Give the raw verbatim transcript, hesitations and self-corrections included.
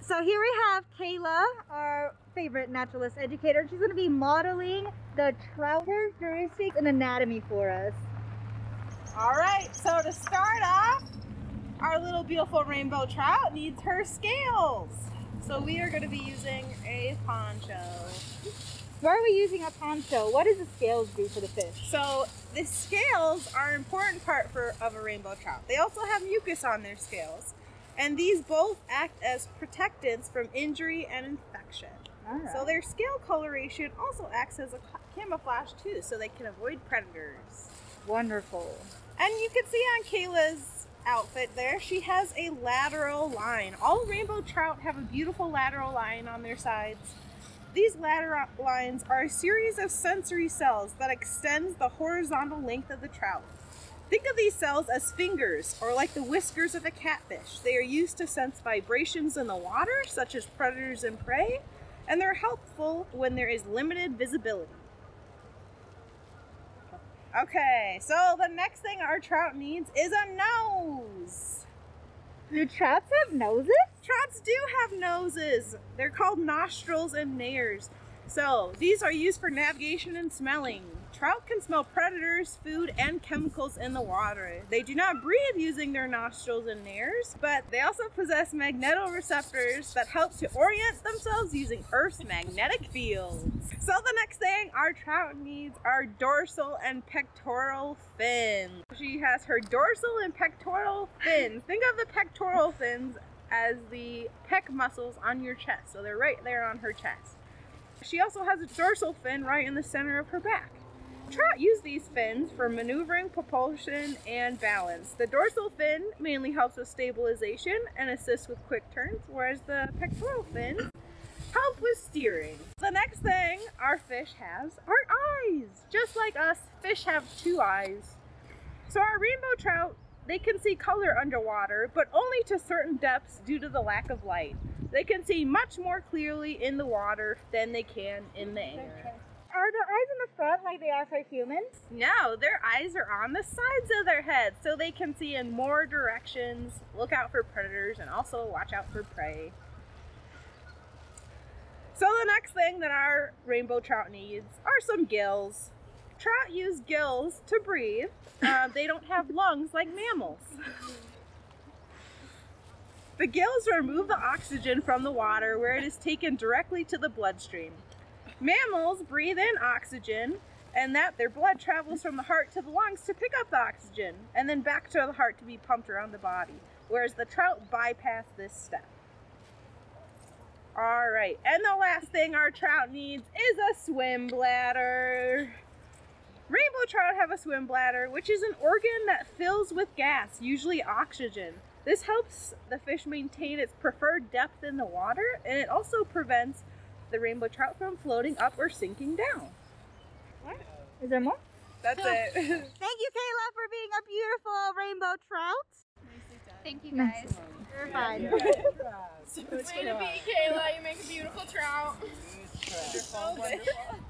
So here we have Kayla, our favorite naturalist educator. She's going to be modeling the trout characteristics and anatomy for us. All right, so to start off, our little beautiful rainbow trout needs her scales. So we are going to be using a poncho. Why are we using a poncho? What does the scales do for the fish? So the scales are an important part for, of a rainbow trout. They also have mucus on their scales. And these both act as protectants from injury and infection. All right. So their scale coloration also acts as a camouflage too, so they can avoid predators. Wonderful. And you can see on Kayla's outfit there, she has a lateral line. All rainbow trout have a beautiful lateral line on their sides. These lateral lines are a series of sensory cells that extends the horizontal length of the trout. Think of these cells as fingers, or like the whiskers of a catfish. They are used to sense vibrations in the water, such as predators and prey, and they're helpful when there is limited visibility. Okay, so the next thing our trout needs is a nose. Do trouts have noses? Trouts do have noses. They're called nostrils and nares. So these are used for navigation and smelling. Trout can smell predators, food, and chemicals in the water. They do not breathe using their nostrils and nares, but they also possess magnetoreceptors that help to orient themselves using Earth's magnetic fields. So the next thing our trout needs are dorsal and pectoral fins. She has her dorsal and pectoral fins. Think of the pectoral fins as the pec muscles on your chest. So they're right there on her chest. She also has a dorsal fin right in the center of her back. Trout use these fins for maneuvering, propulsion, and balance. The dorsal fin mainly helps with stabilization and assists with quick turns, whereas the pectoral fins help with steering. The next thing our fish has are eyes. Just like us, fish have two eyes. So our rainbow trout, they can see color underwater, but only to certain depths due to the lack of light. They can see much more clearly in the water than they can in the air. Are their eyes in the front like they are for humans? No, their eyes are on the sides of their head, so they can see in more directions, look out for predators, and also watch out for prey. So the next thing that our rainbow trout needs are some gills. Trout use gills to breathe. Uh, they don't have lungs like mammals. The gills remove the oxygen from the water where it is taken directly to the bloodstream. Mammals breathe in oxygen, and that their blood travels from the heart to the lungs to pick up the oxygen, and then back to the heart to be pumped around the body, whereas the trout bypass this step. All right, and the last thing our trout needs is a swim bladder. Rainbow trout have a swim bladder, which is an organ that fills with gas, usually oxygen. This helps the fish maintain its preferred depth in the water, and it also prevents the rainbow trout from floating up or sinking down. What? Is there more? That's it. Thank you, Kayla, for being a beautiful rainbow trout. Thank you, guys. You're fine. Way to be, Kayla. You make a beautiful trout. Wonderful, wonderful.